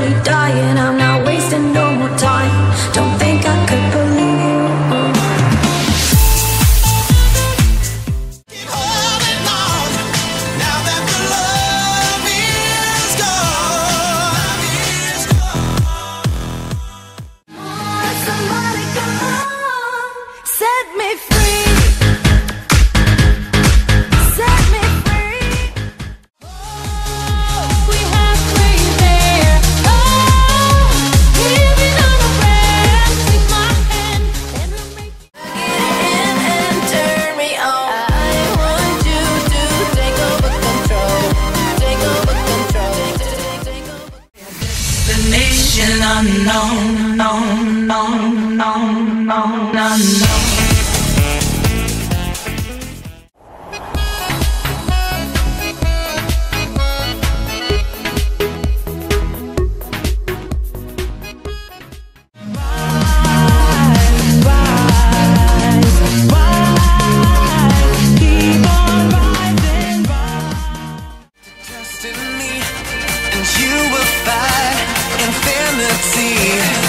slowly dying. I'm not wasting no more time. Don't think I could believe you. Keep holding on, now that the love is gone. Somebody come on, set me free. Set me free. We have free there. Living on a prayer. Take my hand and make and turn me on. I want you to take over control. Take over control. Take over. Destination unknown, unknown. Trust in me, and you will find infinity.